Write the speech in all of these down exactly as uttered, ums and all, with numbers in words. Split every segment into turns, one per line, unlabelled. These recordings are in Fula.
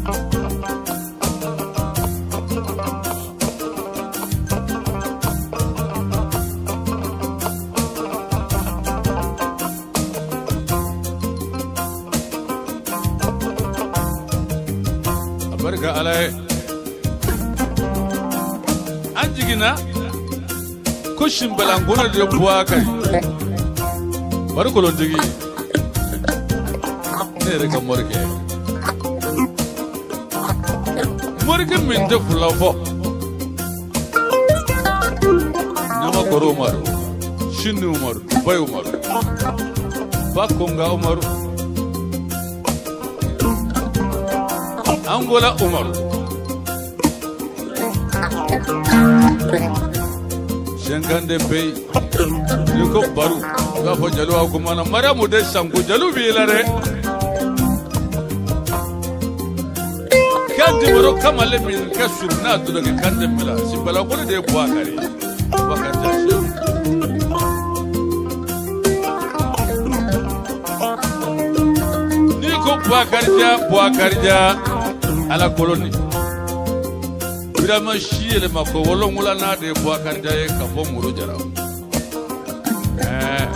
barka alai an jigina kushin balangona da buwa kai barkulon jigi ne rika morke morke min da fulafo nama koro umaru shinni umaru bai umaru bakonga umaru Angola Umaru Shengande Bey Yuko Baru Gafo Jalu Akumana Maramu de Sangu Jalu Vilare Kandi Moro Kamale Min Kasuna to the Kande Mila Sibala Gole de Buakari Bakatashi Niko Buakarja Buakarja ala koloni birama shiele mako wolongula na de Boubacar Diaye ka fo muro jara eh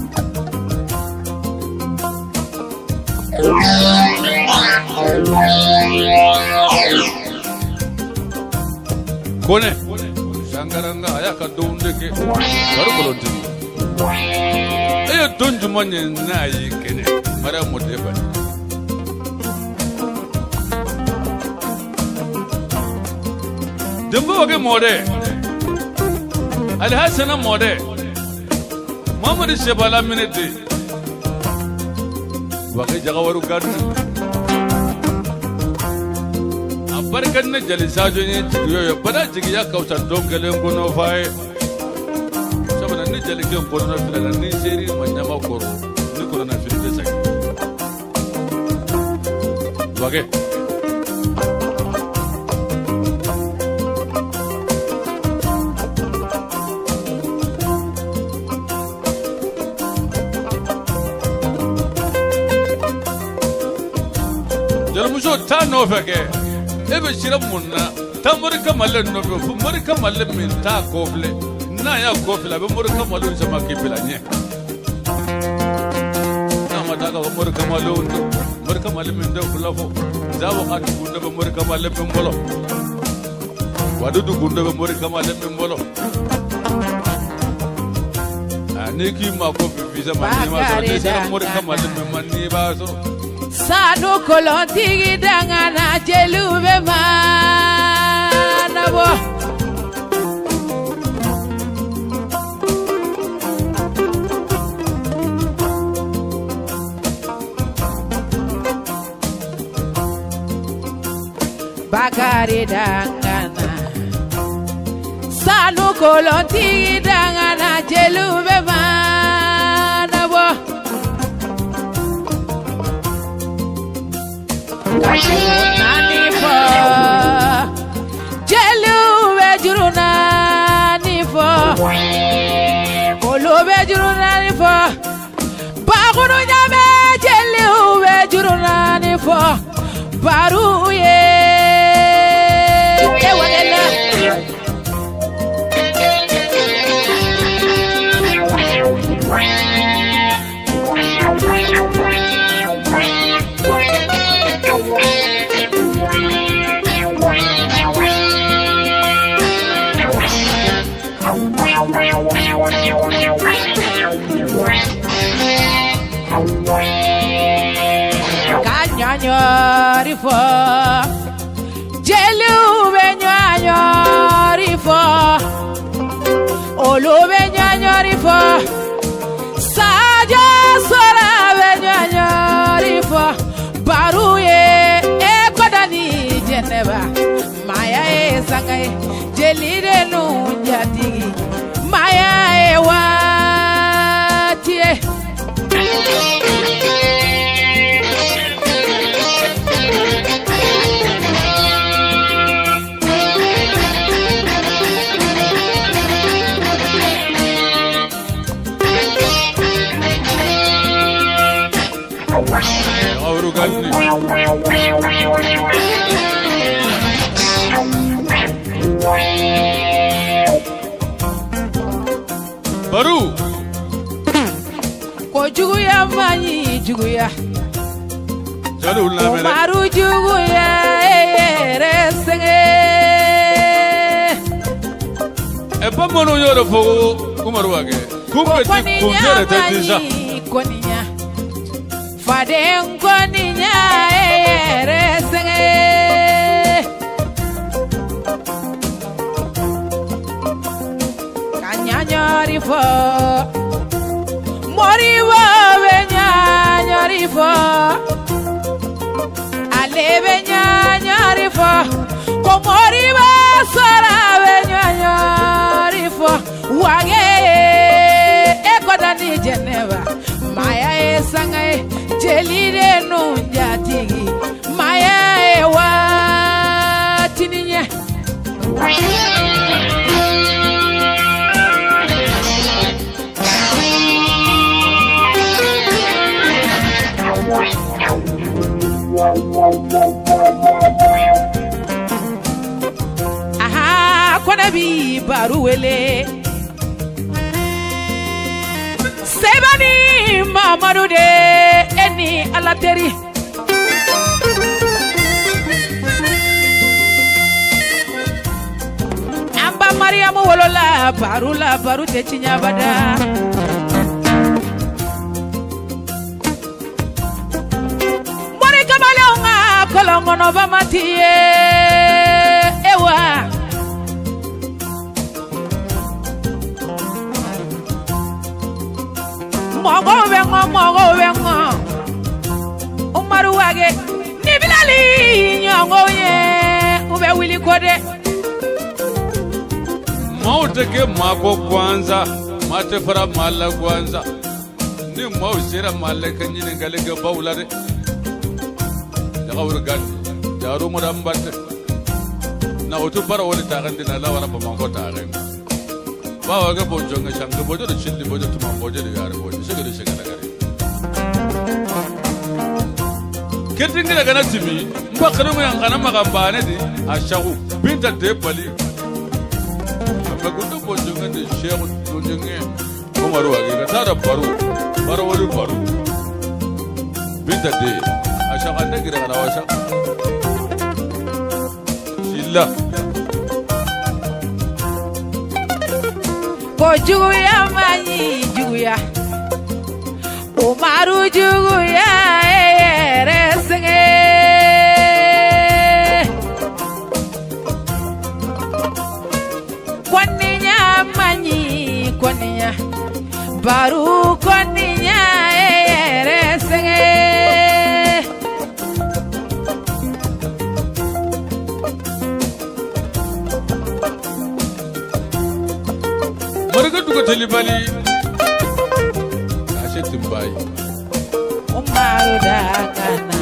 kone sangaranga aya ka donde ke waru kolonti ayo donju manye na yi kene mara modeba Dembo wage mode Alhassana mode Mamadi Shebala minute Wage jagawaru gadu Abarkan ne jalisajo ne yoyo bada jigi ya kauta dongale ngono fae Sabana ne jalike ngono fila ni seri manyama koro ni koro na fili desa Wage Muso ta nofe ke ebe shira munna ta murka mallen nofe fu murka mallen min ta kofle na ya kofle be murka mallen sama ke bilanye na mata ga murka mallen murka mallen min da fulafo zawo ka dugunda be murka mallen min bolo wadu dugunda be murka mallen min bolo ani ki ma ko visa ma ni ma so te shira murka mallen min man ni ba so
Sanu kolonti dangana jelube mana bo Bakari dangana Sanu kolonti dangana jelube mana bo Nani fo Jelu bejuru nani fo Kolo bejuru nani fo Bagunu nyame jelu bejuru nani fo Baru ye Ewalela Kanyanyori fo Jelu benyanyori fo Olu benyanyori fo Saja sora benyanyori fo Baruye e kodani jeneba Maya e sangai jelire nunjati Maya e watie manyi juguya
Jalu la mele
Umaru juguya resenge
E pa mono yoro fogo Umaru wage Kumbe ti kumjere te disa
Koninya Faden koninya resenge Kanyanyori fo Moriwa benyanyori fo Alebe nyanyori fo Komoriwa sora benyanyori fo Wage ekodani Geneva Maya esangai jelire nunjatigi Maya ewa tininye Aha kona bi baruwele Sebani Mamadu de eni alateri Amba Mariamu wolola barula baru te chinyabada Mori kamale unga kolongo nova matie ewa Mogo wengo mogo wengo Umaru wage Nibilali nyongo ye Ube wili kode
Maute ke mako kwanza Mate fara mala kwanza Ni mau sira mala kanyine galega baulare Jaga urgani Jaru murambate Na utu para wali tagandi na lawana pa mango tagandi Bawa ga bojo nga shanga bojo da chilli bojo tuma bojo da yare bojo shiga da shiga da gare Kedin gina gana timi mba kana mu yankana magamba ne di ashagu binta de bali Amma gudu bojo nga de shehu bojo nga Umaru wage ga tada baru baru wali baru Binta de ashaga ne gira gana washa Shilla
Ko juguya manyi juguya Umaru juguya resenge Koninya manyi koninya Baru koninya resenge
Marga duka talibali Ashe timbai
Umaru dangana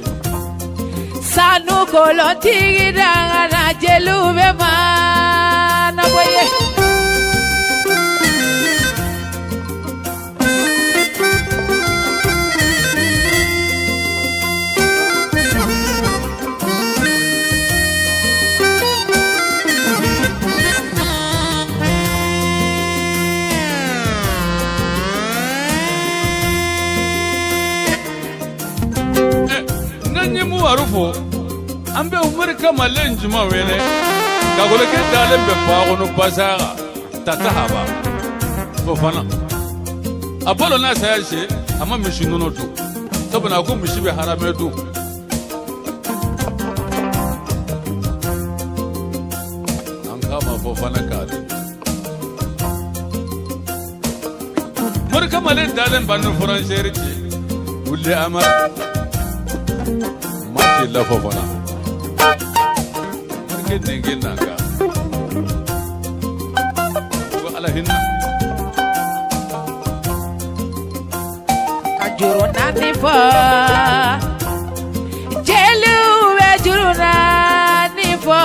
Sanu kolo tigi dangana jelube mana boye
Arufo ambe umar kamalen juma wele kagole ke dalen be fago no pasara tatahaba fo fana abolo na sayashe amma mishi nono to sabana ko mishi be harame to an kama fo fana kade mar kamalen dalen banu furan sheriti ulle amar La fofona marke denge nanga ko ala hinna
Kajuru nani fo Jelu wejuru nani fo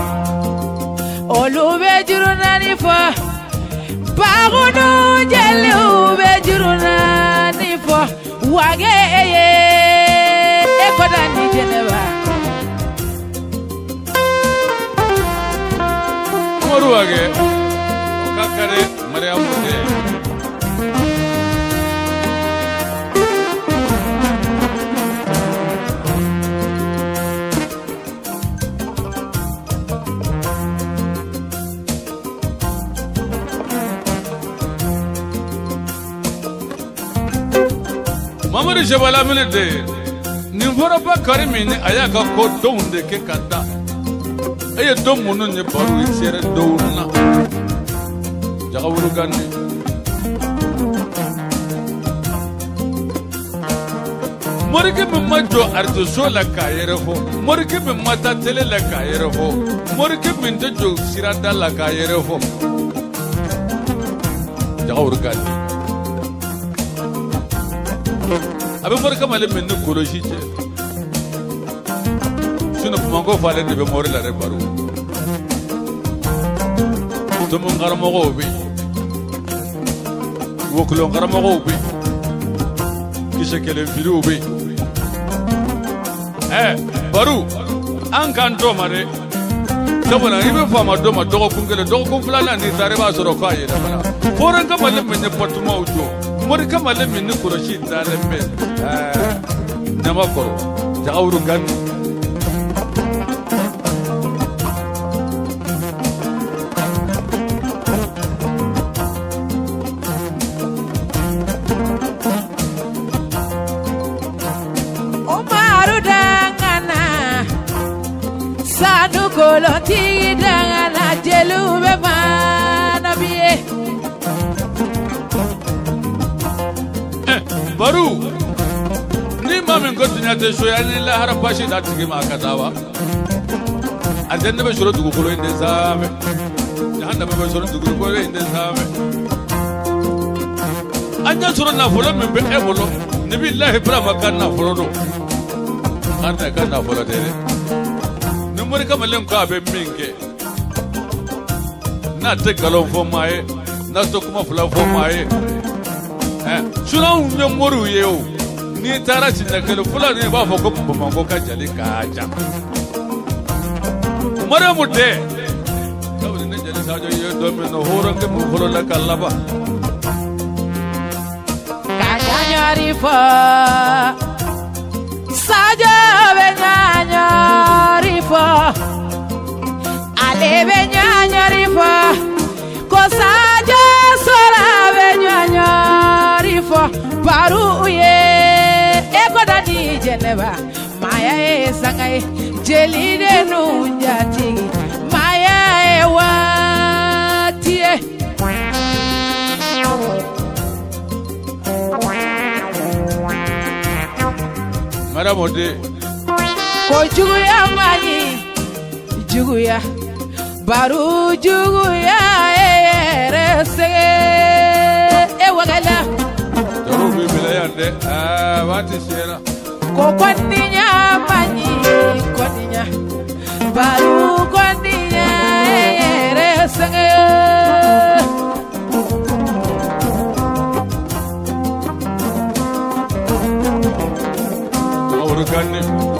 Olu wejuru nani fo Bagunu jelu wejuru nani fo Wage eye Ekodani Geneva
Umaru wage Okakare Mariamu de Mamadu Jabala mine de nin fɔra ba kari min ni a y'a ka ko dɔnw de kɛ ka da e ye dɔn minnu ye baro ye sɛrɛ dɔw na Jagawuru Gane morikɛ min ma jɔ arijoso la k'a yɛrɛ fɔ morikɛ min ma taa tele la k'a yɛrɛ fɔ morikɛ min tɛ jɔ sirada la k'a yɛrɛ fɔ Jagawuru Gane a bɛ morikɛ male min ni kolosi cɛ sinon Bamakɔ falen de bɛ mori la dɛ baro tomin karamɔgɔw bɛ yen wokolon karamɔgɔw bɛ yen kisɛ kelen firiw bɛ yen ɛ baro an k'an dɔ ma dɛ sabula i bɛ faama dɔ ma dɔgɔkun kelen dɔgɔkun filanan n'i taara i b'a sɔrɔ k'a yɛlɛmana fɔra kamalen min ye batumaw jɔ mori kamalen min ni kɔlɔsi dalen bɛ ɛɛ Ɲamakɔrɔ Jagawuru Gane
Umaru dangana Sanu kolotigi dangana jelu be mana biye
Baro ni ma min ko dunya tɛ so ye ni lahara basi da tigi ma ka taa wa aljanna bɛ sɔrɔ dugukolo in de sanfɛ jahannama bɛ sɔrɔ dugukolo in de sanfɛ an ɲɛ sɔrɔ nafolo min bɛ e bolo ni billahi Ibrahima ka nafolo don an tɛ ka nafolo tɛ dɛ ni mori kamalen ko a bɛ min kɛ n'a tɛ nkalon fɔ maa ye n'a tɛ kuma fila fɔ maa ye sunanw ye moriw ye o n'i taara Siɲɛkɛlɛ fɔlɔ ni i b'a fɔ ko Bamakɔ ka jali k'a jan Mariamu tɛ kabini ne Jali Sadio ye dɔ min na hɔrɔnkɛ min fɔlɔ la ka laban
ka ɲaɲari fɔ Sadio bɛ ɲaɲari fɔ ale bɛ ɲaɲari fɔ ko Sadio Sora bɛ ɲaɲari fɔ baro ye e ko da di Jɛnɛba Maya ye sanga ye jeli de nu jatigi Maya ye waati ye
Mariamu de
ko juguya mani juguya baro juguya yɛrɛ sɛgɛ e wagala
jaro bɛ bila yan dɛ aa waati sera
ko kɔnniya mani kɔnniya baro kɔnniya yɛrɛ sɛgɛ
Jagawuru Gane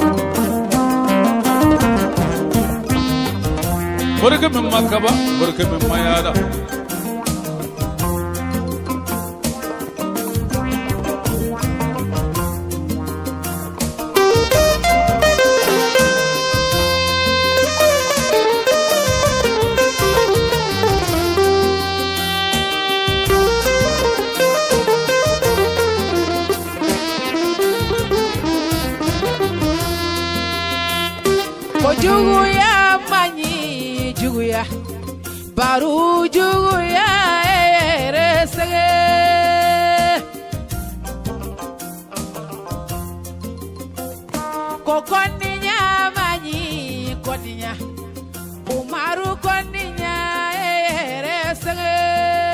morikɛ min ma kaba morikɛ min ma yaala
ko juguya mani juguya baro juguya yɛrɛ sɛgɛ ko kɔnniya mani kɔnniya Umaru kɔnniya yɛrɛ sɛgɛ